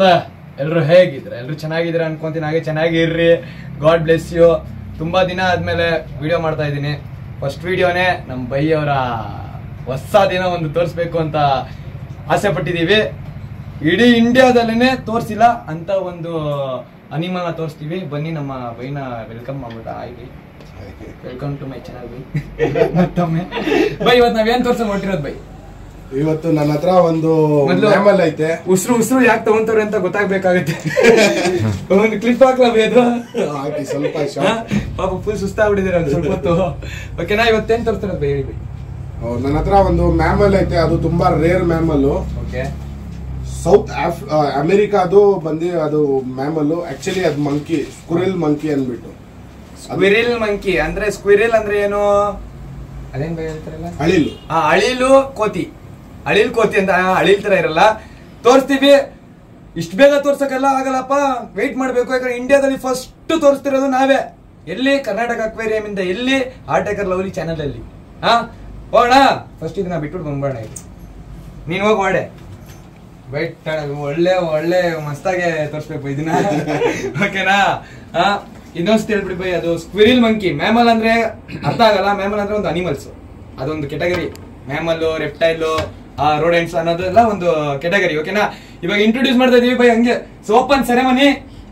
ಎಲ್ಲರೂ ಹೇಗಿದ್ರೆ ಎಲ್ಲರೂ ಚೆನ್ನಾಗಿದ್ರೆ ಅನ್ಕೊಂತೀನಿ. ಹಾಗೆ ಚೆನ್ನಾಗಿರ್ರಿ. God bless you. ತುಂಬಾ ದಿನ ಆದ್ಮೇಲೆ ವಿಡಿಯೋ ಮಾಡ್ತಾ ಇದ್ದೀನಿ. ಫಸ್ಟ್ ವಿಡಿಯೋನೇ ನಮ್ಮ ಬೈಯವರ ಹೊಸ ದಿನ ಒಂದು ತೋರಿಸ್ಬೇಕು ಅಂತ ಆಸೆ ಪಟ್ಟಿದ್ದೀವಿ. ಇಡೀ ಇಂಡಿಯಾದಲ್ಲೇನೆ ತೋರಿಸಿಲ್ಲ ಅಂತ ಒಂದು ಅನಿಮಲ್ನ ತೋರಿಸ್ತೀವಿ. ಬನ್ನಿ ನಮ್ಮ ಬೈನ ವೆಲ್ಕಮ್ ಮಾಡ್ಬಿಟ್ಟ. ಆಯ್ತು, ವೆಲ್ಕಮ್ ಟು ಮೈ ಚಾನಲ್ ಬೈ. ಮತ್ತೊಮ್ಮೆ ಬೈ, ಇವತ್ತು ನಾವೇನ್ ತೋರ್ಸಕ್ ಹೊರಟಿರೋದು ಬೈ? ಇವತ್ತು ನನ್ನ ಹತ್ರ ಒಂದು ಮ್ಯಾಮಲ್ ಐತೆ. ಉಸಿರು ಯಾಕೆ ತಗೊಂತಾರೆ ಅಂತ ಗೊತ್ತಾಗ್ಬೇಕಾಗತ್ತೆ. ಒಂದು ಕ್ಲಿಪ್ ಹಾಕ್ಲಬೇಕು. ಹಾಕಿ ಸ್ವಲ್ಪ ಪಾಪ ಫುಲ್ ಸುಸ್ತಾಗ್ಬಿಟ್ಟಿದ್ದೀರ ಒಂದು ಸ್ವಲ್ಪ ಹೊತ್ತು. ಓಕೆನಾ, ಇವತ್ತೇನ್ ತೋರಿಸ್ತಾರ ಬೈ ಹೇಳಿ ಬೈ? ನನ್ನ ಹತ್ರ ಒಂದು ಮ್ಯಾಮಲ್ ಐತೆ. ಅದು ತುಂಬಾ ರೇರ್ ಮ್ಯಾಮಲ್. ಓಕೆ, ಸೌತ್ ಅಮೆರಿಕಾದು ಅದು ಮ್ಯಾಮಲ್. ಆಕ್ಚುಲಿ ಅದು ಮಂಕಿ, ಸ್ಕ್ವಿರಿಲ್ ಮಂಕಿ ಅನ್ಬಿಟ್ಟು. ಸ್ಕ್ವಿರಿಲ್ ಮಂಕಿ ಅಂದ್ರೆ ಸ್ಕ್ವಿರಿಲ್ ಅಂದ್ರೆ ಏನು? ಅದೇನ್ ಬೈ ಹೇಳ್ತಾರಲ್ಲ, ಅಳಿಲು. ಅಳಿಲು ಕೋತಿ. ಅಳಿಲ್ ಕೋತಿ ಅಂತ ಅಳಿಲ್ ತರ ಇರಲ್ಲ. ತೋರಿಸ್ತೀವಿ. ಇಷ್ಟು ಬೇಗ ತೋರ್ಸಕ್ಕೆಲ್ಲ ಆಗಲ್ಲಪ್ಪ, ವೆಯ್ಟ್ ಮಾಡ್ಬೇಕು. ಯಾಕಂದ್ರೆ ಇಂಡಿಯಾದಲ್ಲಿ ಫಸ್ಟ್ ತೋರಿಸ್ತಿರೋದು ನಾವೇ. ಎಲ್ಲಿ? ಕರ್ನಾಟಕ ಅಕ್ವೇರಿಯಂ ಇಂದ. ಎಲ್ಲಿ? ಆರ್ಟೇಕರ್ ಲವ್ಲಿ ಚಾನಲ್ ಅಲ್ಲಿ. ಹೋಗೋಣ. ಫಸ್ಟ್ ಇದನ್ನ ಬಿಟ್ಬಿಟ್ಟು ಬಂದ್ಬೇಡ. ನೀನ್ ಹೋಗಿ ಮಾಡೆ ಬೈಟ್. ಒಳ್ಳೆ ಮಸ್ತಾಗೆ ತೋರಿಸ್ಬೇಕು ಇದನ್ನ. ಓಕೆನಾ? ಇನ್ನೊಂದು ಹೇಳ್ಬಿಡಿ ಬೈ. ಅದು ಸ್ಕ್ವಿರಿಲ್ ಮಂಕಿ. ಮ್ಯಾಮಲ್ ಅಂದ್ರೆ ಅರ್ಥ ಆಗಲ್ಲ. ಮ್ಯಾಮಲ್ ಅಂದ್ರೆ ಒಂದು ಅನಿಮಲ್ಸ್, ಅದೊಂದು ಕೆಟಗರಿ. ಮ್ಯಾಮಲ್, ರೆಪ್ಟೈಲ್, ರೋಡೆಂಟ್ಸ್ ಅನ್ನೋದೆಲ್ಲ ಒಂದು ಕೆಟಗರಿ. ಓಕೆನಾ? ಇವಾಗ ಇಂಟ್ರೊಡ್ಯೂಸ್ ಮಾಡ್ತಾ ಇದೀವಿ ಬೈ. ಹಂಗೆ ಓಪನ್ ಸೆರೆಮನಿ.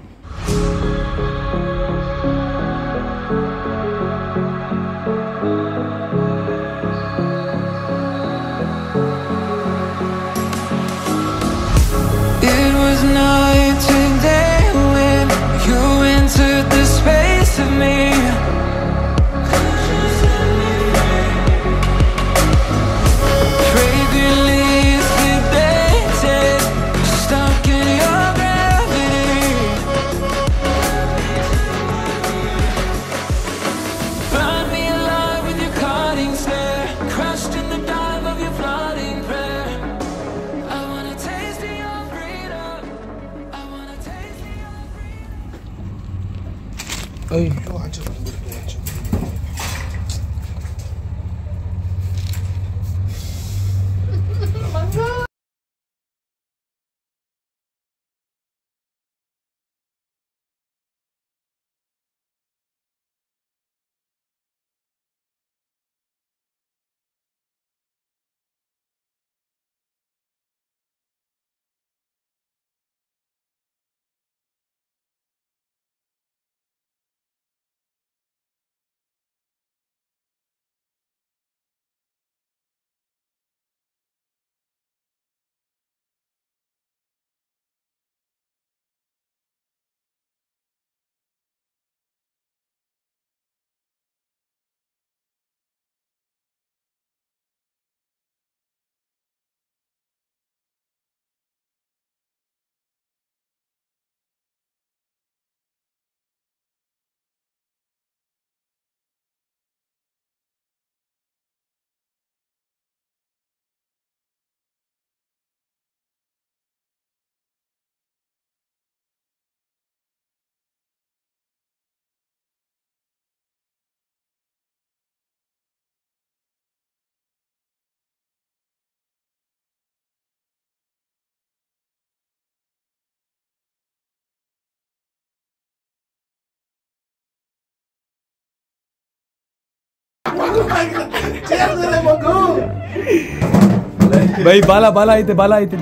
ಬೈ ಬಾಲ ಐತೆ. ಬಾಲ ಐತಿ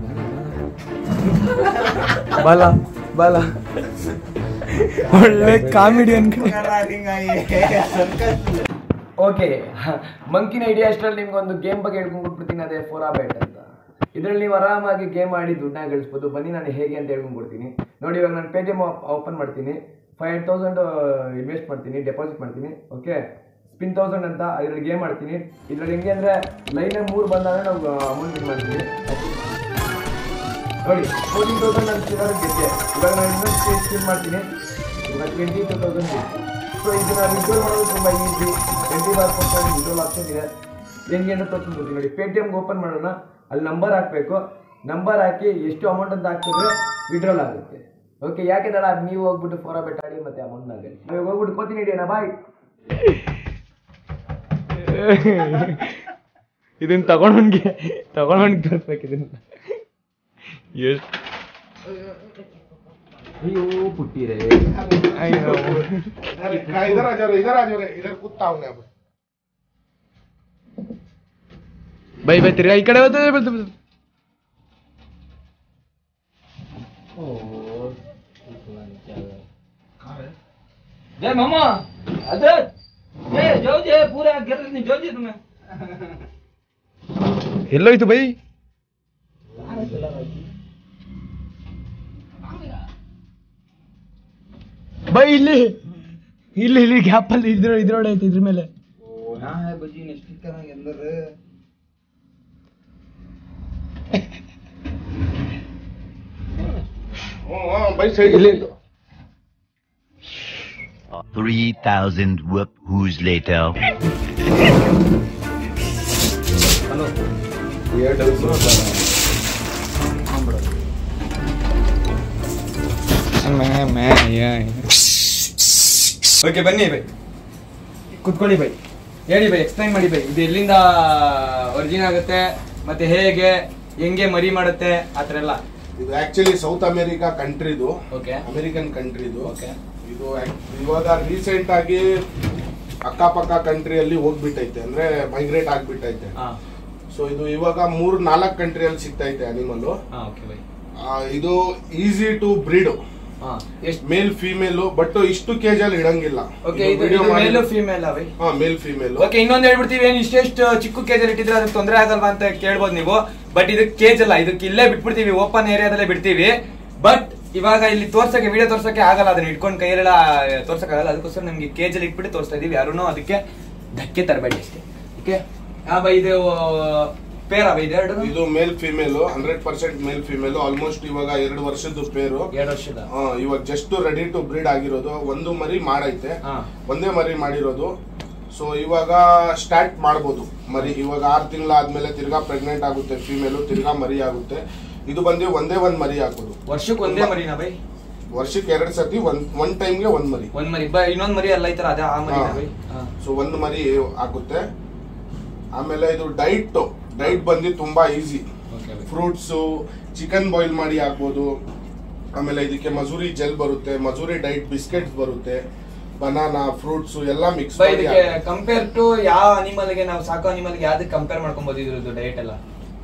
ಬಾಲ. ಒಳ್ಳೆ ಕಾಮಿಡಿಯನ್. ಓಕೆ, ಮಂಕಿನ ಐಡಿಯಾ ಅಷ್ಟರಲ್ಲಿ ನಿಮ್ಗೊಂದು ಗೇಮ್ ಬಗ್ಗೆ ಹೇಳ್ಕೊಂಡ್ಬಿಡ್ತೀನಿ. ಅದೇ ಫೋರಾಬೆಟ್ ಅಂತ. ಇದ್ರಲ್ಲಿ ನೀವು ಆರಾಮಾಗಿ ಗೇಮ್ ಆಡಿ ದುಡ್ಡನ್ನ ಗಳಿಸ್ಬೋದು. ಬನ್ನಿ ನಾನು ಹೇಗೆ ಅಂತ ಹೇಳ್ಕೊಂಡ್ಬಿಡ್ತೀನಿ ನೋಡಿ. ಇವಾಗ ನಾನು ಪೇಟಿಎಮ್ ಓಪನ್ ಮಾಡ್ತೀನಿ. 5,000 ಇನ್ವೆಸ್ಟ್ ಮಾಡ್ತೀನಿ, ಡೆಪಾಸಿಟ್ ಮಾಡ್ತೀನಿ. ಓಕೆ, ಸ್ಪಿನ್ 1000 ಅಂತ ಇದ್ರಲ್ಲಿ ಗೇಮ್ ಮಾಡ್ತೀನಿ. ಇದ್ರಲ್ಲಿ ಹೆಂಗೆ ಅಂದರೆ ಲೈನಾಗಿ 3 ಬಂದಾಗ ನಾವು ಅಮೌಂಟ್ ಇದು ಮಾಡ್ತೀವಿ ನೋಡಿ. 14,000 ಅಂತ ಗೆದ್ದೆ. ಇವಾಗ ನಾನು ಇನ್ನೊಂದು ಸ್ಪಿನ್ ಮಾಡ್ತೀನಿ. ಇವಾಗ 22,000. ಸೊ ಇದನ್ನ ವಿಡ್ರಾಲ್ ಮಾಡೋದು ತುಂಬ ಈಸಿ. 20% ವಿಡ್ರಾಲ್ ಆಪ್ಷನ್ ಇದೆ. ಹೆಂಗೆ ಅಂತ ತೋರಿಸ್ಬಿಡ್ತೀನಿ ನೋಡಿ. ಪೇಟಿಎಮ್ಗೆ ಓಪನ್ ಮಾಡೋಣ. ಅಲ್ಲಿ ನಂಬರ್ ಹಾಕಬೇಕು. ನಂಬರ್ ಹಾಕಿ ಎಷ್ಟು ಅಮೌಂಟ್ ಅಂತ ಹಾಕಿದ್ರೆ ವಿಡ್ರಾಲ್ ಆಗುತ್ತೆ. ಓಕೆ, ಯಾಕೆ ತಡ? ನೀವು ಹೋಗ್ಬಿಟ್ಟು ಫೋರಾಬೆಟ್ ಆಡಿ ಮತ್ತೆ ಅಮೌಂಟ್ ಆಗಿ ನೀವು ಹೋಗ್ಬಿಟ್ಟು ಕೋತೀನಿ ಹಿಡಿಯೋಣ. ಬಾಯ್. ಇದನ್ನ ತಗೊಂಡ್ಗೆ ತೋರಿಸ್ಬೇಕು. ಇದನ್ನ ಅಯ್ಯೋ ಪುಟ್ಟಿರೇ इधर आ जाओ इधर कुत्ता हूँ मैं ಬೈ ಬೈ ತಿರ್ಗಾ ಈ ಕಡೆ ಬಂತು जय मामा अदर जय जो जे पूरा गिर नहीं जो जे तुम्हें ಎಲ್ಲೋಯ್ತು ಬೈ ಬೈ ಇಲ್ಲಿ ಇಲ್ಲಿ ಇಲ್ಲಿ ಗ್ಯಾಪ್ ಅಲ್ಲಿ ಇದ್ರೊಡೆ ಐತೆ ಇದ್ರ ಮೇಲೆ ओ ना है बजी ने स्टिकर के अंदर भाई सही 3,000 whoos later. ಓಕೆ ಬನ್ನಿ ಬೈ ಕುತ್ಕೊಳ್ಳಿ ಬೈ ಹೇಳಿ ಬೈ ಎಕ್ಸ್ಪ್ಲೈನ್ ಮಾಡಿ ಬೈ ಇದು ಎಲ್ಲಿಂದ ಒರಿಜಿನ್ ಆಗುತ್ತೆ ಮತ್ತೆ ಹೇಗೆ ಹೆಂಗೆ ಮರಿ ಮಾಡುತ್ತೆ ಆತರ ಎಲ್ಲ ಇದು ಆಕ್ಚುಲಿ ಸೌತ್ ಅಮೆರಿಕಾ ಕಂಟ್ರಿದು ಓಕೆ ಅಮೆರಿಕನ್ ಕಂಟ್ರಿದು ಓಕೆ ಇದು ಇವಾಗ ರೀಸೆಂಟ್ ಆಗಿ ಅಕ್ಕಪಕ್ಕ ಕಂಟ್ರಿಯಲ್ಲಿ ಹೋಗ್ಬಿಟ್ಟೈತೆ ಅಂದ್ರೆ ಮೈಗ್ರೇಟ್ ಆಗ್ಬಿಟ್ಟೈತೆ ಸೊ ಇದು ಇವಾಗ 3-4 ಕಂಟ್ರಿಯಲ್ಲಿ ಸಿಗ್ತೈತೆ ಅನಿಮಲ್ ಓಕೆ ಬೈ ಇದು ಈಸಿ ಟು ಬ್ರೀಡ್ ಎಷ್ಟು ಮೇಲ್ ಫಿಮೇಲ್ ಬಟ್ ಇಷ್ಟು ಕೇಜ್ ಅಲ್ಲಿ ಇಡಂಗಿಲ್ಲ ಓಕೆ ಇದು ಮೇಲ್ ಫೀಮೇಲ್ ಬೈ ಮೇಲ್ ಫಿಮೇಲ್ ಓಕೆ ಇನ್ನೊಂದು ಹೇಳ್ಬಿಡ್ತೀವಿ ಏನ್ ಇಷ್ಟೆಷ್ಟು ಚಿಕ್ಕ ಕೇಜ್ ಅಲ್ಲಿ ಇಟ್ಟಿದ್ರೆ ಅದಕ್ಕೆ ತೊಂದರೆ ಆಗಲ್ವಾ ಅಂತ ಕೇಳ್ಬೋದು ನೀವು ಬಟ್ ಇದಕ್ಕೆ ಕೇಜ್ ಅಲ್ಲ ಇದಕ್ಕೆ ಇಲ್ಲೇ ಬಿಟ್ಬಿಡ್ತೀವಿ ಓಪನ್ ಏರಿಯಾದಲ್ಲೇ ಬಿಡ್ತೀವಿ ಬಟ್ ಇವಾಗ ಇಲ್ಲಿ ತೋರ್ಸಕ್ಕೆ ವಿಡಿಯೋ ತೋರ್ಸಕ್ಕೆ ಆಗಲ್ಲ ಅದನ್ನ ಇಟ್ಕೊಂಡು ಕೈಯೆಲ್ಲ ತೋರ್ಸಕ್ ಆಗಲ್ಲ ಅದಕ್ಕೋಸ್ಕರ ನಮ್ಗೆ ಕೇಜ್ ಅಲ್ಲಿ ಇಟ್ಬಿಟ್ಟು ತೋರಿಸ್ತಾ ಇದೀವಿ ಯಾರು ಅದಕ್ಕೆ ಧಕ್ಕೆ ತರಬೇಡಿ ಅಷ್ಟೇ ಓಕೆ ಬೈ ಇದು ಪೇರಾ ಬೈ ಎರಡು ಇದು male female 100% male female almost ಇವಾಗ 2 ವರ್ಷದ ಪೇರು 2 ವರ್ಷದ ಇವಾಗ ಜಸ್ಟ್ ರೆಡಿ ಟು ಬ್ರೀಡ್ ಆಗಿರೋದು ಒಂದು ಮರಿ ಮಾಡೈತೆ ಒಂದೇ ಮರಿ ಮಾಡಿರೋದು ಸೊ ಇವಾಗ ಸ್ಟಾರ್ಟ್ ಮಾಡ್ಬೋದು ಮರಿ ಇವಾಗ 6 ತಿಂಗಳಾದ್ಮೇಲೆ ತಿರ್ಗಾ ಪ್ರೆಗ್ನೆಂಟ್ ಆಗುತ್ತೆ ಫಿಮೇಲ್ ತಿರ್ಗಾ ಮರಿ ಆಗುತ್ತೆ ಇದು ಬಂದು ಒಂದೇ ಒಂದ್ ಮರಿ ಹಾಕೋದು ವರ್ಷಕ್ಕೆ ಒಂದೇ ಮರಿನಾ ಬೈ ವರ್ಷಕ್ಕೆ 2 ಸತಿ ಒಂದ್ ಟೈಮ್ಗೆ ಒಂದ್ ಮರಿ ಇನ್ನೊಂದ್ ಮರಿ ಅಲ್ಲ ಐತರ ಅದೇ ಆ ಮರಿ ಬೈ ಸೊ ಒಂದ್ ಮರಿ ಹಾಕುತ್ತೆ ಆಮೇಲೆ ಇದು ಡೈಟ್ ಬಂದು ತುಂಬಾ ಈಸಿ ಫ್ರೂಟ್ಸ್ ಚಿಕನ್ ಬಾಯ್ಲ್ ಮಾಡಿ ಹಾಕ್ಬೋದು ಆಮೇಲೆ ಇದಕ್ಕೆ ಮಜೂರಿ ಜೆಲ್ ಬರುತ್ತೆ ಮಜೂರಿ ಡೈಟ್ ಬಿಸ್ಕೆಟ್ಸ್ ಬರುತ್ತೆ ಬನಾನಾ ಫ್ರೂಟ್ಸ್ ಎಲ್ಲ ಮಿಕ್ಸ್ ಮಾಡಿ ಕಂಪೇರ್ ಟು ಯಾವ ಅನಿಮಲ್ ಗೆ ನಾವು ಸಾಕೋ ಅನಿಮಲ್ ಗೆ ಯಾವ್ದಕ್ಕೆ ಕಂಪೇರ್ ಮಾಡ್ಕೊಬಹುದು ಇದ್ರದ್ದು ಡಯಟ್ ಎಲ್ಲ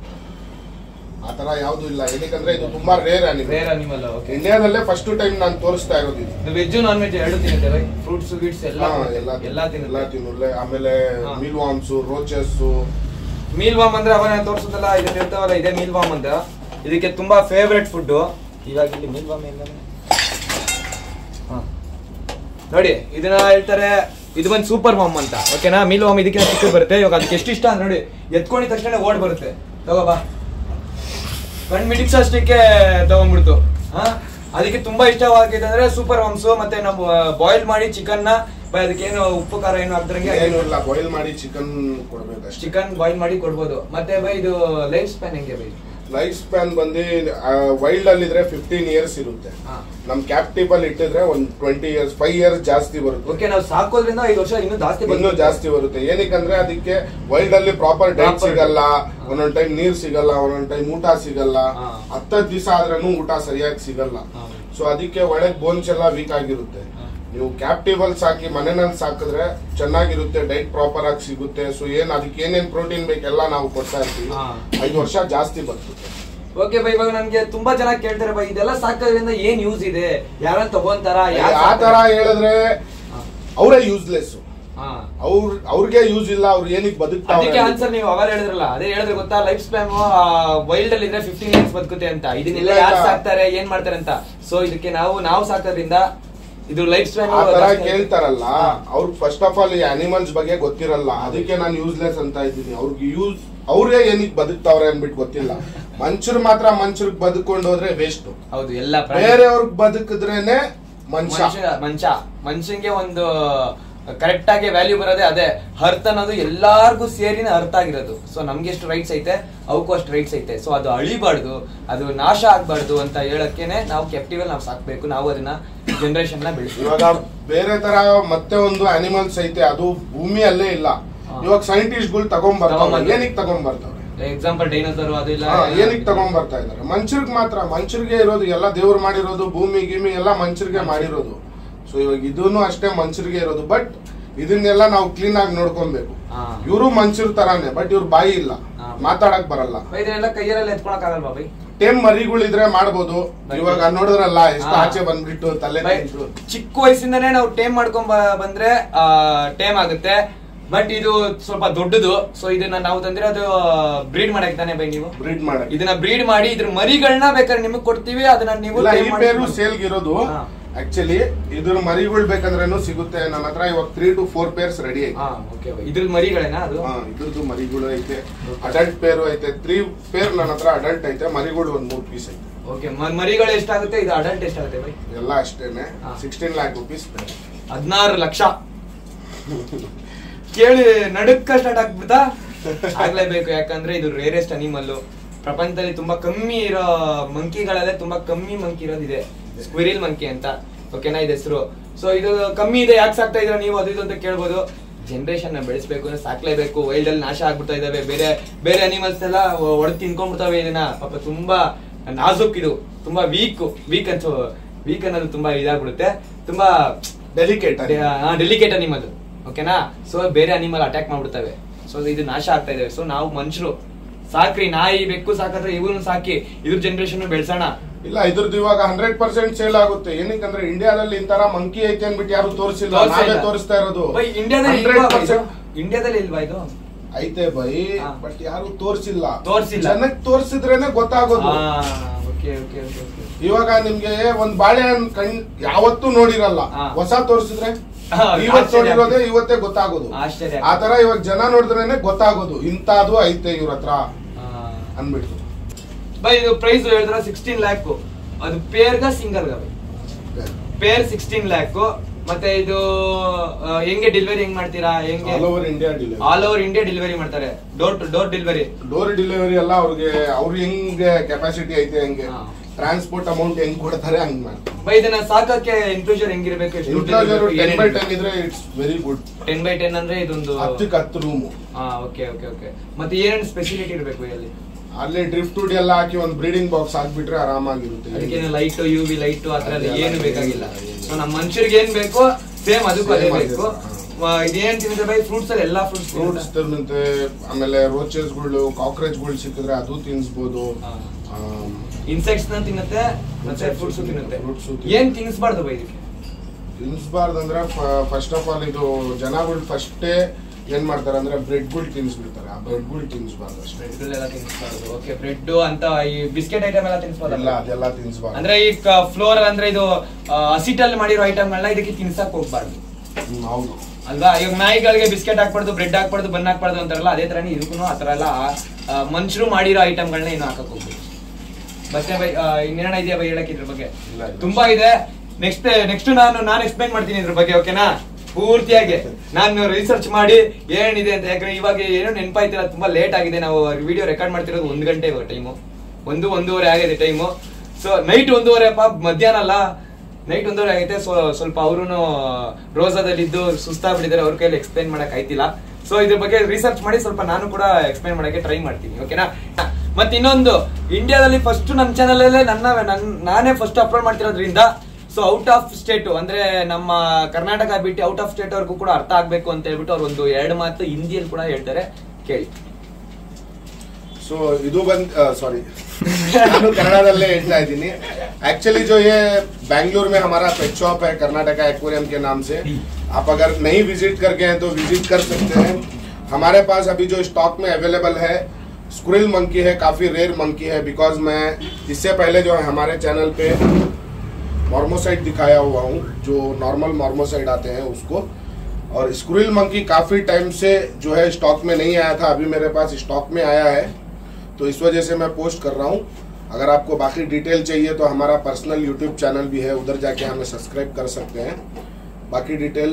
ಆತರ ಯಾವ್ದು ಇಲ್ಲ ಏನಕ್ಕಂದ್ರೆ ಇದು ತುಂಬಾ ರೇರ್ ಅನಿಮಲ್ ಇಂಡಿಯಾದಲ್ಲೇ ಫಸ್ಟ್ ಟೈಮ್ ನಾನು ತೋರಿಸ್ತಾ ಇರೋದು ಇದು ವೆಜ್ ನಾನ್ ವೆಜ್ ಎರಡು ತಿನ್ನುತ್ತೆ ಬೈ ಫ್ರೂಟ್ಸ್ ಗಿಟ್ಸ್ ಎಲ್ಲ ತಿನ್ನುತ್ತೆ ಆಮೇಲೆ meal worms roaches meal worm ಅಂದ್ರೆ ಅವನ ತೋರಿಸೋದಲ್ಲ ಇದನ್ನ ಇರ್ತಾವಲ್ಲ ಇದೇ ಮೀಲ್ ವಾಮ್ ಅಂತ ಇದಕ್ಕೆ ತುಂಬಾ ಫೇವರೇಟ್ ಫುಡ್ ಇವಾಗ ಇಲ್ಲಿ ಮೀಲ್ ವಾಮ್ ಇಲ್ಲ ನೋಡಿ ಇದನ್ನ ಹೇಳ್ತಾರೆ ಇದು ಒಂದು ಸೂಪರ್ ವಾಮ್ ಅಂತ ಓಕೆನಾ ಮೀಲ್ ವಾಮ್ ಇದಕ್ಕೆ ಚಿಕ್ಕ ಬರುತ್ತೆ ಇವಾಗ ಅದಕ್ಕೆ ಎಷ್ಟು ಇಷ್ಟ ಅಂದ್ರೆ ನೋಡಿ ಎತ್ಕೊಂಡಿದ ತಕ್ಷಣ ಓಡ್ ಬರುತ್ತೆ ತಗೋಬಾ ಕಣ್ ಮಿಡಿಕ್ಸಷ್ಟಕ್ಕೆ ತಗೊಂಡ್ಬಿಡ್ತು ಅದಕ್ಕೆ ತುಂಬಾ ಇಷ್ಟವಾಗಿದೆ ಅಂದ್ರೆ ಸೂಪರ್ ವಾಮ್ಸ್ ಮತ್ತೆ ನಾವು ಬಾಯ್ಲ್ ಮಾಡಿ ಚಿಕನ್ ನ ಅದಕ್ಕೇನು ಉಪ್ಪು ಖಾರ ಏನು ಹಾಕ್ದಂಗೆ ಏನು ಇಲ್ಲ ಬಾಯ್ಲ್ ಮಾಡಿ ಚಿಕನ್ ಕೊಡ್ಬೇಕು ಚಿಕನ್ ಬಾಯ್ಲ್ ಮಾಡಿ ಕೊಡ್ಬೋದು ಮತ್ತೆ ಬೈ ಇದು ಲೈಫ್ ಸ್ಪ್ಯಾನ್ ಹೆಂಗೆ ಬೈ ಲೈಫ್ ಸ್ಪ್ಯಾನ್ ಬಂದು ವೈಲ್ಡ್ ಅಲ್ಲಿ ಇದ್ರೆ 15 ಇಯರ್ಸ್ ಇರುತ್ತೆ ನಮ್ ಕ್ಯಾಪ್ಟಿವ್ ಅಲ್ಲಿ ಇಟ್ಟಿದ್ರೆ ಒಂದು 20 ಇಯರ್ಸ್ 5 ಇಯರ್ಸ್ ಜಾಸ್ತಿ ಬರುತ್ತೆ ಓಕೆ ನಾವು ಸಾಕೋದ್ರಿಂದ 5 ವರ್ಷ ಇನ್ನೂ ಜಾಸ್ತಿ ಬರುತ್ತೆ ಏನಕ್ಕಂದ್ರೆ ಅದಕ್ಕೆ ವೈಲ್ಡ್ ಅಲ್ಲಿ ಪ್ರಾಪರ್ ಡೈಟ್ ಸಿಗಲ್ಲ ಒಂದೊಂದ್ ಟೈಮ್ ನೀರ್ ಸಿಗಲ್ಲ ಒಂದೊಂದ್ ಟೈಮ್ ಊಟ ಸಿಗಲ್ಲ 10 ದಿವಸ ಆದ್ರೂ ಊಟ ಸರಿಯಾಗಿ ಸಿಗಲ್ಲ ಸೊ ಅದಕ್ಕೆ ಒಳಗೆ ಬೋನ್ಸ್ ಎಲ್ಲ ವೀಕ್ ಆಗಿರುತ್ತೆ ನೀವು ಕ್ಯಾಪ್ಟಿವ್ ಅಲ್ಲಿ ಸಾಕಿ ಮನೆಯಲ್ಲಿ ಸಾಕಿದ್ರೆ ಚೆನ್ನಾಗಿರುತ್ತೆ ಡೈಟ್ ಪ್ರಾಪರ್ ಆಗಿ ಸಿಗುತ್ತೆ ಸೊ ಅದಕ್ಕೆ ಏನೇನ್ ಪ್ರೋಟೀನ್ ಬೇಕೆಲ್ಲ ನಾವು ಕೊಡ್ತಾ ಇರ್ತೀವಿ 5 ವರ್ಷ ಜಾಸ್ತಿ ಬರ್ತದೆ ಓಕೆ ಬೈ ಇವಾಗ ನನ್ಗೆ ತುಂಬಾ ಜನ ಕೇಳ್ತಾರೆ ಬೈ ಇದೆಲ್ಲ ಸಾಕೋದ್ರಿಂದ ಏನ್ ಯೂಸ್ ಇದೆ ಯಾರ ತಗೊಂತಾರ ಆ ತರ ಹೇಳಿದ್ರೆ ಅವರೇ ಯೂಸ್ಲೆಸ್ ಅವ್ರಿಗೆ ಯೂಸ್ ಇಲ್ಲ ಅವ್ರು ಏನಕ್ಕೆ ಬದುಕ್ತಾರೆ ಆನ್ಸರ್ ನೀವು ಅವಾಗ ಹೇಳಿದ್ರಲ್ಲ ಅದೇ ಹೇಳಿದ್ರೆ ಗೊತ್ತಾ ಲೈಫ್ ಸ್ಪ್ಯಾನ್ ವೈಲ್ಡ್ ಅಲ್ಲಿ ಇದ್ರೆ 15 ಇಯರ್ಸ್ ಬದುಕುತ್ತೆ ಅಂತ ಇದನ್ನೆಲ್ಲ ಯಾರು ಸಾಕ್ತಾರೆ ಏನ್ ಮಾಡ್ತಾರೆ ಅಂತ ಸೊ ಇದಕ್ಕೆ ನಾವು ಸಾಕೋದ್ರಿಂದ ಇದು ಲೈಫ್ ಸ್ಪ್ಯಾನ್ ಕೇಳ್ತಾರಲ್ಲ ಅವ್ರು ಫಸ್ಟ್ ಆಫ್ ಆಲ್ ಈ ಅನಿಮಲ್ಸ್ ಬಗ್ಗೆ ಗೊತ್ತಿರಲ್ಲ ಅದಕ್ಕೆ ನಾನು ಯೂಸ್ಲೆಸ್ ಅಂತ ಇದ್ದೀನಿ ಅವ್ರಿಗೆ ಅವ್ರೇ ಏನಕ್ಕೆ ಬದುಕ್ತಾವ್ರೆ ಅನ್ಬಿಟ್ಟು ಗೊತ್ತಿಲ್ಲ ಮನುಷ್ಯರು ಮಾತ್ರ ಮನುಷ್ಯರ್ಗ್ ಬದುಕೊಂಡು ಹೋದ್ರೆ ವೇಸ್ಟ್ ಹೌದು ಎಲ್ಲ ಬೇರೆಯವ್ರಿಗೆ ಬದುಕಿದ್ರೇನೆ ಮನುಷ್ಯಂಗೆ ಒಂದು ಕರೆಕ್ಟ್ ಆಗಿ ವ್ಯಾಲ್ಯೂ ಬರೋದೇ ಅದೇ ಅರ್ಥ ಅನ್ನೋದು ಎಲ್ಲಾರ್ಗು ಸೇರಿನ ಅರ್ಥ ಆಗಿರೋದು ಸೊ ನಮ್ಗೆ ಎಷ್ಟು ರೈಟ್ಸ್ ಐತೆ ಅವಕ್ಕೂ ಅಷ್ಟು ರೈಟ್ಸ್ ಐತೆ ಸೊ ಅದು ಅಳಿಬಾರ್ದು ಅದು ನಾಶ ಆಗ್ಬಾರ್ದು ಅಂತ ಹೇಳಕ್ಕೇನೆ ನಾವು ಕೆಪ್ಟಿವಲ್ ನಾವು ಸಾಕ್ಬೇಕು ನಾವು ಅದನ್ನ ಜನರೇಷನ್ ನ ಬೆಳೆಸ್ತೀವಿ ಇವಾಗ ಬೇರೆ ತರ ಮತ್ತೆ ಒಂದು ಅನಿಮಲ್ಸ್ ಐತೆ ಅದು ಭೂಮಿಯಲ್ಲೇ ಇಲ್ಲ ಇವಾಗ ಸೈಂಟಿಸ್ಟ್ ಗಳು ತಗೊಂಡ್ಬರ್ತಾವೆ ಏನಕ್ಕೆ ತಗೊಂಡ್ಬರ್ತಾವೆ ಎಕ್ಸಾಂಪಲ್ ಡೈನೋಸರ್ ಅದು ಇಲ್ಲ ಏನಕ್ಕೆ ತಗೊಂಡ್ ಬರ್ತಾ ಇದಾರೆ? ಮನುಷ್ಯರಿಗೆ ಮಾತ್ರ, ಮನುಷ್ಯರಿಗೆ ಇರೋದು ಎಲ್ಲ ದೇವ್ರು ಮಾಡಿರೋದು, ಭೂಮಿ ಗಿಮಿ ಎಲ್ಲ ಮನುಷ್ಯರಿಗೆ ಮಾಡಿರೋದು. ಸೊ ಇವಾಗ ಇದೂನು ಅಷ್ಟೇ ಮನುಷ್ಯರಿಗೆ ಇರೋದು. ಬಟ್ ಇದನ್ನೆಲ್ಲ ನಾವು ಕ್ಲೀನ್ ಆಗಿ ನೋಡ್ಕೊಬೇಕು. ಇವರು ಮನುಷ್ಯರ ತರಾನೇ, ಬಟ್ ಇವ್ರ ಬಾಯಿ ಇಲ್ಲ, ಮಾತಾಡಕ್ ಬರಲ್ಲ. ಇದನ್ನೆಲ್ಲ ಕೈಯಲ್ಲ ಎತ್ಕೊಳಕ್ ಆಗಲ್ವಾ ಬೈ? ಟೇಮ್ ಮರಿಗಳಿದ್ರೆ ಮಾಡ್ಬೋದು. ಇವಾಗ ನೋಡಿದ್ರಲ್ಲ ಎಷ್ಟು ಆಚೆ ಬಂದ್ಬಿಟ್ಟು ತಲೆ ಚಿಕ್ಕ ವಯಸ್ಸಿಂದಾನೇ ನಾವು ಟೇಮ್ ಮಾಡ್ಕೊಂಡ್ ಬಂದ್ರೆ ಟೇಮ್ ಆಗುತ್ತೆ. ಬಟ್ ಇದು ಸ್ವಲ್ಪ ದೊಡ್ಡದು. ಸೊ ಇದನ್ನ ನಾವು ತಂದಿರೋದು ಬ್ರೀಡ್ ಮಾಡಕ್ ತಾನೆ ಬೈ? ನೀವು ಬ್ರೀಡ್ ಮಾಡಕ್ ಇದನ್ನ ಬ್ರೀಡ್ ಮಾಡಿ ಇದ್ರ ಮರಿಗಳನ್ನ ಬೇಕಾದ್ರೆ ನಿಮಗ್ ಕೊಡ್ತೀವಿ. ಅದನ್ನ ನೀವು ಈ ಪೇರು ಸೇಲ್ಗೆ ಇರೋದು. ಆಕ್ಚುಲಿ ಇದ್ರ ಮರಿಗಳು ಬೇಕಂದ್ರೇನು ಸಿಗುತ್ತೆ ನನ್ನ ಹತ್ರ. ಇವಾಗ 3 to 4 ಪೇರ್ಸ್ ರೆಡಿ ಐತೆ. ಇದ್ರ ಮರಿಗಳೇನಾ ಅದು? ಇದ್ರದ್ದು ಮರಿಗಳು ಐತೆ, ಅಡಲ್ಟ್ ಪೇರು ಐತೆ. 3 ಪೇರ್ ನನ್ನ ಹತ್ರ ಅಡಲ್ಟ್ ಐತೆ, ಮರಿಗಳು ಒಂದ್ 3 ಪೀಸ್ ಐತೆ. ಓಕೆ, ಮರಿಗಳು ಎಷ್ಟಾಗುತ್ತೆ? ಇದು ಅಡಲ್ಟ್ ಎಷ್ಟಾಗುತ್ತೆ ಬೈ? ಎಲ್ಲ ಅಷ್ಟೇನೆ, 16 lakh rupees ಪೇರ್. 16 ಲಕ್ಷ ಕೇಳಿ ನಡುಕ್ಕ ಸ್ಟಾರ್ಟ್ ಆಗ್ಬಿಡ್ತಾ? ಆಗ್ಲೇಬೇಕು, ಯಾಕಂದ್ರೆ ಇದು ರೇರೆಸ್ಟ್ ಅನಿಮಲ್. ಪ್ರಪಂಚದಲ್ಲಿ ತುಂಬಾ ಕಮ್ಮಿ ಇರೋ ಮಂಕಿಗಳಲ್ಲೇ ತುಂಬಾ ಕಮ್ಮಿ ಮಂಕಿ ಇರೋದಿದೆ, ಸ್ಕ್ವಿರಿಲ್ ಮಂಕಿ ಅಂತ. ಓಕೆನಾ ಇದು ಹೆಸರು. ಸೊ ಇದು ಕಮ್ಮಿ ಇದೆ, ಯಾಕೆ ಸಾಕ್ತಾ ಇದ್ರ ನೀವು ಅದು ಇದು ಅಂತ ಕೇಳ್ಬೋದು. ಜನರೇಷನ್ ಬೆಳೆಸ್ಬೇಕು ಅಂದ್ರೆ ಸಾಕ್ಲೇಬೇಕು. ವೈಲ್ಡ್ ಅಲ್ಲಿ ನಾಶ ಆಗ್ಬಿಡ್ತಾ ಇದಾವೆ. ಬೇರೆ ಬೇರೆ ಅನಿಮಲ್ಸ್ ಎಲ್ಲ ಒಡೆದು ತಿನ್ಕೊಂಡ್ಬಿಡ್ತಾವೆ ಇದನ್ನ. ಪಾಪ ತುಂಬಾ ನಾಜುಕ್, ಇದು ತುಂಬಾ ವೀಕ್ ಅನ್ನೋದು ತುಂಬಾ ಇದಾಗ್ಬಿಡುತ್ತೆ. ತುಂಬಾ ಡೆಲಿಕೇಟ್ ಅನಿಮಲ್. ಓಕೆನಾ? ಸೊ ಬೇರೆ ಅನಿಮಲ್ ಅಟ್ಯಾಕ್ ಮಾಡ್ಬಿಡ್ತವೆ. ಸೊ ಇದು ನಾಶ ಆಗ್ತಾ ಇದಾವೆ. ಸೊ ನಾವು ಮನುಷ್ಯರು ಸಾಕ್ರಿ, ನಾಯಿ ಬೆಕ್ಕು ಸಾಕಂದ್ರೆ ಇವ್ರನ್ನ ಸಾಕಿ ಇದ್ರ ಜನರೇಷನ್ ಬೆಳ್ಸೋಣ. ಇಲ್ಲ, ಇದ್ರದ್ದು ಇವಾಗ 100% ಸೇಲ್ ಆಗುತ್ತೆ. ಏನಕ್ಕಂದ್ರೆ ಇಂಡಿಯಾದಲ್ಲಿ ಇಂತರ ಮಂಕಿ ಐತೆ ಅನ್ಬಿಟ್ಟು ಯಾರು ತೋರಿಸಿಲ್ಲ, ನಾವೇ ತೋರಿಸ್ತಾ ಇರೋದು. ಇಂಡಿಯಾದಲ್ಲಿ ಇಲ್ವಾ ಇದು? ಐತೆ ಬೈ, ಬಟ್ ಯಾರು ತೋರಿಸಿಲ್ಲ. ಜನಕ್ಕೆ ತೋರಿಸಿದ್ರೇನೆ ಗೊತ್ತಾಗೋದು. ಇವಾಗ ನಿಮ್ಗೆ ಒಂದ್ ಬಾಳೆಹಣ್ಣು ಯಾವತ್ತೂ ನೋಡಿರಲ್ಲ, ಹೊಸ ತೋರಿಸಿದ್ರೆ ಇವತ್ತು ನೋಡಿರೋದೇ ಇವತ್ತೇ ಗೊತ್ತಾಗೋದು. ಆತರ ಇವಾಗ ಜನ ನೋಡಿದ್ರೇನೆ ಗೊತ್ತಾಗೋದು ಇಂತದು ಐತೆ ಇವ್ರ ಹತ್ರ ಅನ್ಬಿಟ್ಟು. ಬೈ ಇದು ಪ್ರೈಸ್ ಹೇಳಿದ್ರೆ 16 lakh. ಅದು ಪೇರ್ಗ ಸಿಂಗಲ್ ಬೈ? Pair 16 lakh. ಮತ್ತೆ ಇದು ಹೆಂಗೆ ಡೆಲಿವರಿ ಹೆಂಗ್ ಮಾಡ್ತೀರಾ? ಹೆಂಗೆ? ಆಲ್ ಓವರ್ ಇಂಡಿಯಾ ಡೆಲಿವರಿ ಮಾಡ್ತಾರೆ. Door to door delivery. Door delivery ಎಲ್ಲ ಅವ್ರ ಹೆಂಗೆ ಕೆಪಾಸಿಟಿ ಐತೆ ಹಂಗೆ, ಟ್ರಾನ್ಸ್ಪೋರ್ಟ್ ಅಮೌಂಟ್ ಹೆಂಗ್ ಕೊಡ್ತಾರೆ ಹಂಗ್ ಮಾಡ್ತಾರೆ. ಬೈ ಇದನ್ನ ಸಾಕಕ್ಕೆ ಎನ್ಕ್ಲೋಜರ್ ಹೆಂಗಿರ್ಬೇಕು? 10x10 ಇದ್ರೆ ಇಟ್ಸ್ ವೆರಿ ಗುಡ್. 10x10 ಅಂದ್ರೆ ಇದೊಂದು 10 ರೂಮ್. ಓಕೆ. ಮತ್ತೆ ಏನೇನು ಸ್ಪೆಷಾಲಿಟಿ ಇರಬೇಕು ಅಲ್ಲಿ? ಅಲ್ಲಿ ಡ್ರಿಫ್ಟ್ ವುಡ್ ಎಲ್ಲ ಹಾಕಿ ಒಂದು ಬ್ರೀಡಿಂಗ್ ಬಾಕ್ಸ್ ಹಾಕ್ಬಿಟ್ರೆ ಆರಾಮಾಗಿರುತ್ತೆ. ಅದಕ್ಕೇನು ಲೈಟ್, UV ಲೈಟ್ ಅದ್ರಲ್ಲಿ ಏನು ಬೇಕಾಗಿಲ್ಲ. ಸೊ ನಮ್ಮ ಮನುಷ್ಯರಿಗೆ ಏನ್ ಬೇಕು ಸೇಮ್ ಅದಕ್ಕೂ ಅದೇ ಬೇಕು. ಇದೇನ್ ತಿಂದ್ರೆ ಬೈ? ಫ್ರೂಟ್ಸ್ ಅಲ್ಲಿ ಎಲ್ಲಾ ಫ್ರೂಟ್ಸ್ ತಿನ್ನುತ್ತೆ. ಆಮೇಲೆ ರೋಚಸ್ ಗಳು, ಕಾಕ್ರೋಚ್ ಗಳು ಸಿಕ್ಕಿದ್ರೆ ಅದು ತಿನ್ಸ್ಬೋದು. ಇನ್ಸೆಕ್ಟ್ಸ್ ನ ತಿನ್ನುತ್ತೆ, ಮತ್ತೆ ಫ್ರೂಟ್ಸ್ ತಿನ್ನುತ್ತೆ. ಏನ್ ತಿನ್ಸ್ಬಾರ್ದು ಬೈ ಇದಕ್ಕೆ? ತಿನ್ಸ್ಬಾರ್ದು ಅಂದ್ರೆ ಫಸ್ಟ್ ಆಫ್ ಆಲ್ ಇದು ಜನಗಳು ಫಸ್ಟ್ ಏನ್ ಮಾಡ್ತಾರೆ ಅಂದ್ರೆ ಬ್ರೆಡ್ ಗಳು ತಿನ್ಸ್ಬಿಡ್ತಾರೆ. ಆ ಬ್ರೆಡ್ ಗಳು ತಿನ್ಸ್ಬಾರ್ದು ಅಷ್ಟೇ. ಬ್ರೆಡ್ ತಿನ್ಸ್ಬಾರ್ದು. ಓಕೆ, ಬ್ರೆಡ್ ಅಂತ ಈ ಬಿಸ್ಕೆಟ್ ಐಟಮ್ ಎಲ್ಲ ತಿನ್ಸ್ಬಾರ್ದು? ಅದೆಲ್ಲ ತಿನ್ಸ್ಬಾರ್ದು. ಅಂದ್ರೆ ಈ ಫ್ಲೋರ್ ಅಂದ್ರೆ ಇದು ಹಸಿಟಲ್ಲಿ ಮಾಡಿರೋ ಐಟಮ್ಗಳನ್ನ ಇದಕ್ಕೆ ತಿನ್ಸಕ್ ಹೋಗ್ಬಾರ್ದು. ಹೌದು ಅಲ್ವಾ? ಇವಾಗ ನಾಯಿಗಳಿಗೆ ಬಿಸ್ಕೆಟ್ ಹಾಕ್ಬಾರ್ದು, ಬ್ರೆಡ್ ಹಾಕ್ಬಾರ್ದು, ಬನ್ ಹಾಕ್ಬಾರ್ದು ಅಂತಾರಲ್ಲ, ಅದೇ ತರನೇ ಇದಕ್ಕೂ ಆತರ ಎಲ್ಲ ಮನುಷ್ಯರು ಮಾಡಿರೋ ಐಟಮ್ಗಳನ್ನ ಏನು ಹಾಕಕ್ ಹೋಗ್ಬೋದು. ಮತ್ತೆ ಬೈ ಇನ್ನೇನ ಇದೆಯಾ ಬೈ ಹೇಳಕ್ ಇದ್ರ ಬಗ್ಗೆ? ತುಂಬಾ ಇದೆ. ನೆಕ್ಸ್ಟ್ ನಾನು ಎಕ್ಸ್ಪ್ಲೈನ್ ಮಾಡ್ತೀನಿ ಇದ್ರ ಬಗ್ಗೆ. ಓಕೆನಾ? ಪೂರ್ತಿಯಾಗಿ ನಾನು ರಿಸರ್ಚ್ ಮಾಡಿ ಏನಿದೆ ಅಂತ. ಯಾಕಂದ್ರೆ ಇವಾಗ ಏನೋ ನೆನಪಾಯ್ತಿಲ್ಲ, ತುಂಬಾ ಲೇಟ್ ಆಗಿದೆ. ನಾವು ವಿಡಿಯೋ ರೆಕಾರ್ಡ್ ಮಾಡ್ತಿರೋದು 1 ಗಂಟೆ ಇವಾಗ ಟೈಮು. 1-1:30 ಆಗಿದೆ ಟೈಮು. ಸೊ ನೈಟ್ 1:30 ಮಧ್ಯಾಹ್ನ ಅಲ್ಲ, ನೈಟ್ 1:30 ಆಗೈತೆ. ಸೊ ಸ್ವಲ್ಪ ಅವರು ರೋಜಾದಲ್ಲಿದ್ದು ಸುಸ್ತಾಗ್ಬಿಟ್ಟಿದ್ದಾರೆ, ಅವ್ರ ಕೈಯಲ್ಲಿ ಎಕ್ಸ್ಪ್ಲೈನ್ ಮಾಡಕ್ ಆಯ್ತಿಲ್ಲ. ಸೊ ಇದ್ರ ಬಗ್ಗೆ ರಿಸರ್ಚ್ ಮಾಡಿ ಸ್ವಲ್ಪ ನಾನು ಕೂಡ ಎಕ್ಸ್ಪ್ಲೈನ್ ಮಾಡಕ್ಕೆ ಟ್ರೈ ಮಾಡ್ತೀನಿ. ಓಕೆನಾ? ಮತ್ತೆ ಇನ್ನೊಂದು, ಇಂಡಿಯಾದಲ್ಲಿ ಫಸ್ಟ್ ನನ್ನ ಚಾನಲ್ ಅಲ್ಲೇ ನಾನೇ ಫಸ್ಟ್ ಅಪ್ಲೋಡ್ ಮಾಡ್ತಿರೋದ್ರಿಂದ ಸೊ ಔಟ್ ಆಫ್ ಸ್ಟೇಟ್ ಅಂದ್ರೆ ನಮ್ಮ ಕರ್ನಾಟಕ ಬಿಟ್ಟು ಔಟ್ ಆಫ್ ಸ್ಟೇಟ್ ಅವ್ರಿಗೂ ಕೂಡ ಅರ್ಥ ಆಗ್ಬೇಕು ಅಂತ ಹೇಳ್ಬಿಟ್ಟು ಅವ್ರು ಒಂದು 2 ಮಾತು ಹಿಂದಿಯಲ್ಲಿ ಕೂಡ ಹೇಳ್ತಾರೆ, ಕೇಳಿ. ಸೊ ಇದು सॉरी ನಾನು ಕನ್ನಡದಲ್ಲೇ ಹೇಳ್ತಾ ಇದ್ದೀನಿ. एक्चुअली जो ये बैंगलोर में हमारा पेट शॉप है कर्नाटका एक्वेरियम के नाम से. आप अगर नहीं विजिट करके हैं तो विजिट कर सकते हैं. हमारे पास अभी जो स्टॉक में अवेलेबल है स्क्विरिल मंकी है, काफी रेयर मंकी है. बिकॉज मैं इससे पहले जो है हमारे चैनल पे मॉर्मोसाइड दिखाया हुआ हूँ, जो नॉर्मल मॉर्मोसाइड आते हैं उसको. और स्क्विरिल मंकी काफी टाइम से जो है स्टॉक में नहीं आया था, अभी मेरे पास स्टॉक में आया है, तो इस वजह से मैं पोस्ट कर रहा हूँ. अगर आपको बाकी डिटेल चाहिए तो हमारा पर्सनल यूट्यूब चैनल भी है, उधर जाके हमें सब्सक्राइब कर सकते हैं. बाकी डिटेल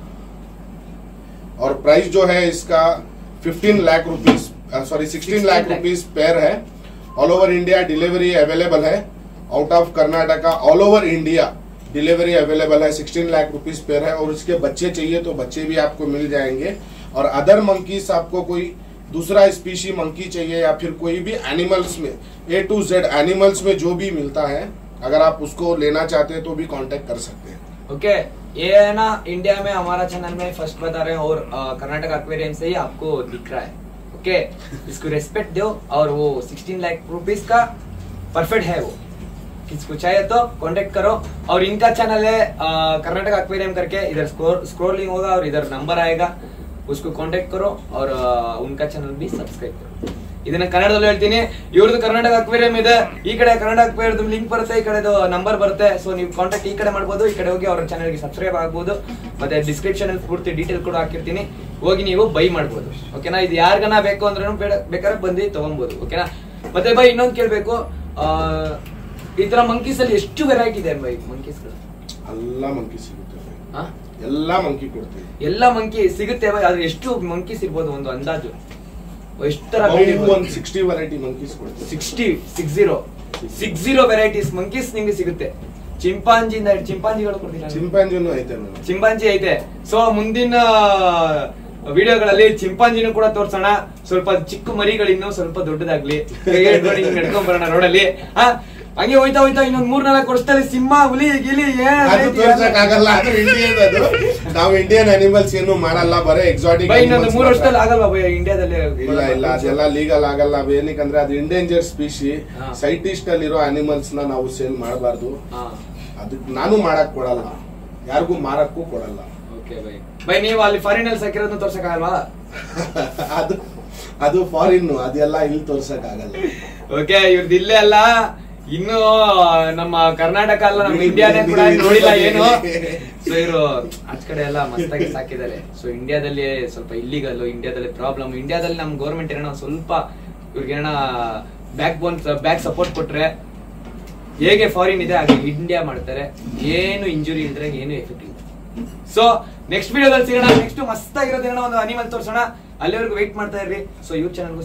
और प्राइस जो है इसका 16 लाख रुपीज पेयर है. All over India delivery available है. Out of Karnataka all over India delivery available है. 16 लाख रुपीज पेयर है. और उसके बच्चे चाहिए तो बच्चे भी आपको मिल जाएंगे. और अदर मंकीज आपको कोई दूसरा स्पीशी मंकी चाहिए या फिर कोई भी एनिमल्स में A to Z एनिमल्स में जो भी मिलता है, अगर आप उसको लेना चाहते हैं तो भी कांटेक्ट कर सकते हैं। ओके, ये है ना इंडिया में हमारा चैनल में फर्स्ट बता रहे हैं और कर्नाटक एक्वेरियम से ही आपको दिख रहा है। ओके, इसको रेस्पेक्ट दो और वो 16 लाख रुपीस का परफेक्ट है। वो किसको चाहिए तो कांटेक्ट करो। और इनका चैनल है कर्नाटक एक्वेरियम करके, इधर स्क्रॉलिंग होगा और इधर नंबर आएगा, उसको कांटेक्ट करो और उनका चैनल भी सब्सक्राइब करो। ಇದನ್ನ ಕನ್ನಡದಲ್ಲಿ ಹೇಳ್ತೀನಿ, ಇವ್ರದ್ದು ಕರ್ನಾಟಕ ಅಕ್ವೇರಿಯಂ ಇದೆ, ಈ ಕಡೆ ಕನ್ನಡ ಅಕ್ವೇರಿಯಂ ಲಿಂಕ್ ಬರುತ್ತೆ, ಈ ಕಡೆದು ನಂಬರ್ ಬರುತ್ತೆ. ಸೊ ನೀವು ಕಾಂಟ್ಯಾಕ್ಟ್ ಈ ಕಡೆ ಮಾಡ್ಬೋದು, ಈ ಕಡೆ ಹೋಗಿ ಅವ್ರ ಚಾನಲ್ಗೆ ಸಬ್ಸ್ಕ್ರೈಬ್ ಆಗ್ಬೋದು. ಮತ್ತೆ ಡಿಸ್ಕ್ರಿಪ್ಷನ್ ಅಲ್ಲಿ ಪೂರ್ತಿ ಡೀಟೇಲ್ ಕೂಡ ಹಾಕಿರ್ತೀನಿ, ಹೋಗಿ ನೀವು ಬೈ ಮಾಡ್ಬೋದು. ಓಕೆನಾ? ಇದು ಯಾರಿಗನ ಬೇಕು ಅಂದ್ರೂ ಬೇಕಾದ್ರೆ ಬಂದು ತಗೊಬಹುದು. ಓಕೆನಾ? ಮತ್ತೆ ಬೈ ಇನ್ನೊಂದು ಕೇಳ್ಬೇಕು, ಈ ತರ ಮಂಕೀಸ್ ಅಲ್ಲಿ ಎಷ್ಟು ವೆರೈಟಿ ಇದೆ ಬೈ ಮಂಕೀಸ್ಗಳು? ಎಲ್ಲ ಮಂಕಿ ಸಿಗುತ್ತೆ, ಎಲ್ಲ ಮಂಕಿ ಕೊಡ್ತೀವಿ, ಎಲ್ಲ ಮಂಕಿ ಸಿಗುತ್ತೆ ಬೈ. ಆದ್ರೆ ಎಷ್ಟು ಮಂಕೀಸ್ ಇರ್ಬೋದು ಒಂದು ಅಂದಾಜು? ಎಷ್ಟು ತರ? 60 ವೆರೈಟಿ ಮಂಕೀಸ್ ಕೊಡ್ತೀವಿ. 60 ವೆರೈಟೀಸ್ ಮಂಕೀಸ್ ನಿಮ್ಗೆ ಸಿಗುತ್ತೆ. ಚಿಂಪಾಂಜಿಗಳು ಕೊಡ್ತೀರಾ? ಚಿಂಪಾಂಜಿ ಐತೆ. ಸೊ ಮುಂದಿನ ವಿಡಿಯೋಗಳಲ್ಲಿ ಚಿಂಪಾಂಜಿನೂ ಕೂಡ ತೋರ್ಸೋಣ. ಸ್ವಲ್ಪ ಚಿಕ್ಕ ಮರಿಗಳಿನ್ನು ಸ್ವಲ್ಪ ದೊಡ್ಡದಾಗ್ಲಿ, ನಡ್ಕೊಂಡ್ ಬರೋಣ ರೋಡಲ್ಲಿ. ಹಂಗೆ ಹೋಯ್ತಾ ಇನ್ನೊಂದ್ 3-4 ವರ್ಷದಲ್ಲಿ ಸಿಂಹ, ಹುಲಿ, ಗಿಲಿ ಆಗಲ್ಲ. ನಾವು ಇಂಡಿಯನ್ ಅನಿಮಲ್ಸ್ ಏನು ಮಾಡಲ್ಲ, ಬರೀ ಎಕ್ಸಾಟಿಕ್. ಇನ್ನೊಂದು 3 ವರ್ಷದಲ್ಲಿ ಆಗಲ್ವಾ ಇಂಡಿಯಾದಲ್ಲಿ? ಇಲ್ಲ, ಅದೆಲ್ಲ ಲೀಗಲ್ ಆಗಲ್ಲ. ಏನಕ್ಕಂದ್ರೆ ಅದು ಇಂಡೇಂಜರ್ ಸ್ಪೀಶಿ. ಸೈಟಿಸ್ಟ್ ಅಲ್ಲಿರೋ ಅನಿಮಲ್ಸ್ ನ ನಾವು ಸೇಲ್ ಮಾಡಬಾರ್ದು. ಅದಕ್ಕೆ ನಾನು ಮಾಡಕ್ ಕೊಡಲ್ಲ, ಯಾರಿಗೂ ಮಾರಕ್ಕೂ ಕೊಡಲ್ಲ. ಬೈ ನೀವು ಅಲ್ಲಿ ಫಾರಿನ್ ಅಲ್ಲಿ ಸಾಕಿರೋದನ್ನ ತೋರ್ಸಕ್ ಆಗಲ್ವಾ? ಅದು ಫಾರಿನ್, ಅದೆಲ್ಲ ಇಲ್ಲಿ ತೋರ್ಸಕ್ ಆಗಲ್ಲ. ಓಕೆ, ಇವ್ರದ್ದು ಇಲ್ಲೇ ಅಲ್ಲ, ಇನ್ನು ನಮ್ಮ ಕರ್ನಾಟಕ ಅಲ್ಲ, ನಮ್ಮ ಇಂಡಿಯಾನೇ ಕೂಡ ನೋಡಿಲ್ಲ ಏನು. ಸೊ ಇವರು ಆಚ ಕಡೆ ಎಲ್ಲ ಮಸ್ತಾಗಿ ಸಾಕಿದ್ದಾರೆ. ಸೊ ಇಂಡಿಯಾದಲ್ಲಿ ಸ್ವಲ್ಪ ಇಲ್ಲಿಗಲ್, ಇಂಡಿಯಾದಲ್ಲಿ ಪ್ರಾಬ್ಲಮ್. ಇಂಡಿಯಾದಲ್ಲಿ ನಮ್ ಗೌರ್ಮೆಂಟ್ ಏನೋ ಸ್ವಲ್ಪ ಇವ್ರಿಗೆ ಏನೋ ಬ್ಯಾಕ್ ಸಪೋರ್ಟ್ ಕೊಟ್ರೆ, ಹೇಗೆ ಫಾರಿನ್ ಇದೆ ಹಾಗೆ ಇಂಡಿಯಾ ಮಾಡ್ತಾರೆ. ಏನು ಇಂಜುರಿ ಇಲ್ದ್ರೆ ಏನು ಎಫೆಕ್ಟ್ ಇಲ್ಲ. ಸೊ ನೆಕ್ಸ್ಟ್ ವಿಡಿಯೋದಲ್ಲಿ ಸಿಗೋಣ. ನೆಕ್ಸ್ಟ್ ಮಸ್ತ್ ಆಗಿರೋದೇನೋ ಒಂದು ಅನಿಮಲ್ ತೋರ್ಸೋಣ. ಅಲ್ಲಿವರೆಗೂ ವೆಯ್ಟ್ ಮಾಡ್ತಾ ಇರ್ರಿ. ಸೊ ಇವ್ರ ಚಾನಲ್ಗೂ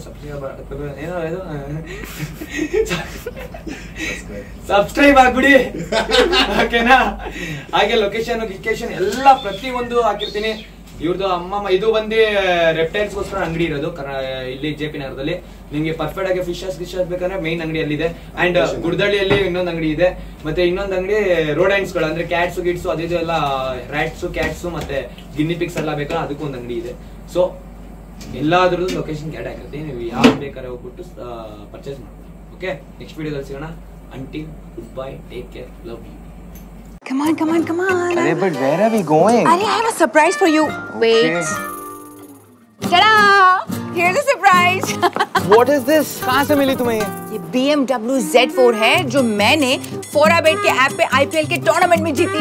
ಸಬ್ಸ್ಕ್ರೈಬ್ ಆಗ್ಬಿಡಿ. ಓಕೆನಾ? ಹಾಗೆ ಲೊಕೇಶನ್ ಎಲ್ಲ ಪ್ರತಿಯೊಂದು ಹಾಕಿರ್ತೀನಿ. ಇವ್ರದ್ದು ಅಮ್ಮಮ್ಮ ಇದು ಬಂದು ರೆಪ್ಟೈಲ್ಸ್ ಗೋಸ್ಕರ ಅಂಗಡಿ ಇರೋದು ಇಲ್ಲಿ JP ನಗರದಲ್ಲಿ. ನಿಮ್ಗೆ ಪರ್ಫೆಕ್ಟ್ ಆಗಿ ಫಿಶಸ್ ಬೇಕಂದ್ರೆ ಮೈನ್ ಅಂಗಡಿ ಅಲ್ಲಿದೆ. ಅಂಡ್ ಗುಡ್ದಳ್ಳಿಯಲ್ಲಿ ಇನ್ನೊಂದು ಅಂಗಡಿ ಇದೆ. ಮತ್ತೆ ಇನ್ನೊಂದು ಅಂಗಡಿ ರೋಡೈನ್ಸ್ ಗಳು ಅಂದ್ರೆ ಕ್ಯಾಟ್ಸ್ ಗಿಟ್ಸ್ ಅದಿದು ಎಲ್ಲ, ರ್ಯಾಟ್ಸ್ ಕ್ಯಾಟ್ಸ್ ಮತ್ತೆ ಗಿನ್ನಿಪಿಕ್ಸ್ ಎಲ್ಲ ಬೇಕಾ, ಅದಕ್ಕೊಂದು ಅಂಗಡಿ ಇದೆ. ಸೊ ಎಲ್ಲಾದ್ರದ್ದು ಲೊಕೇಶನ್ ಕ್ಯಾಟ್ ಆಗಿರುತ್ತೆ, ನೀವು ಯಾವ್ದು ಬೇಕಾದ್ರೆ ಹೋಗ್ಬಿಟ್ಟು ಪರ್ಚೇಸ್ ಮಾಡ್ಬೋದು. ಓಕೆ, ನೆಕ್ಸ್ಟ್ ವಿಡಿಯೋದಲ್ಲಿ ಸಿಗೋಣ. Until good bye, take care, love you. Come on. Hey, but where are we going? I have a surprise for you. Wait. Ta-da! Here's a surprise. What is this? कहाँ से मिली तुम्हें ये? ये BMW Z4 है जो मैंने फोराबेट के app पे IPL के टूर्नामेंट में जीती.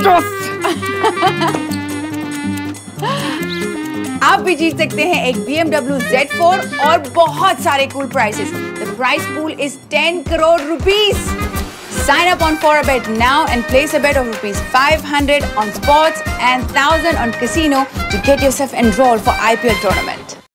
आप भी जीत सकते हैं एक BMW Z4 और बहुत सारे cool prizes. The prize pool is 10 crore rupees. Sign up on Forabet now and place a bet of ₹500 on sports and 1,000 on casino to get yourself enrolled for IPL tournament.